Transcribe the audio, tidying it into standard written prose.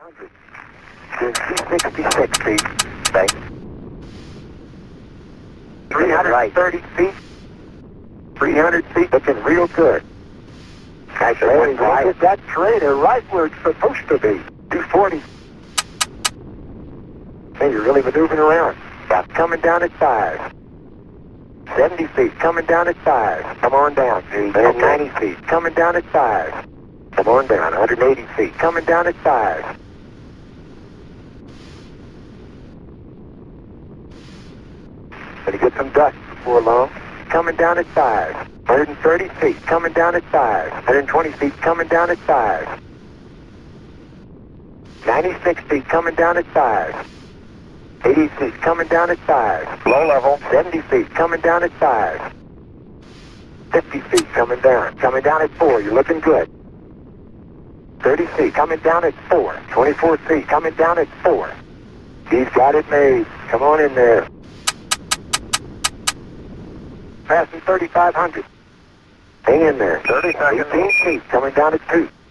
266 feet. Thanks. 330 feet. 300 feet. Looking real good. Nice. Hey, get that trailer right where it's supposed to be. 240. Hey, you're really maneuvering around. Got coming down at 5. 70 feet. Coming down at 5. Come on down, G. 90 feet. Coming down at 5. Come on down. 180 feet. Coming down at 5. Gonna get some dust before long. Coming down at 5. 130 feet. Coming down at 5. 120 feet. Coming down at 5. 96 feet. Coming down at 5. 80 feet. Coming down at 5. Low level. 70 feet. Coming down at 5. 50 feet. Coming down. Coming down at 4. You're looking good. 30 feet. Coming down at 4. 24 feet. Coming down at 4. He's got it made. Come on in there. Passing 3,500. Hang in there. 30 seconds. 18 feet. Coming down at 2.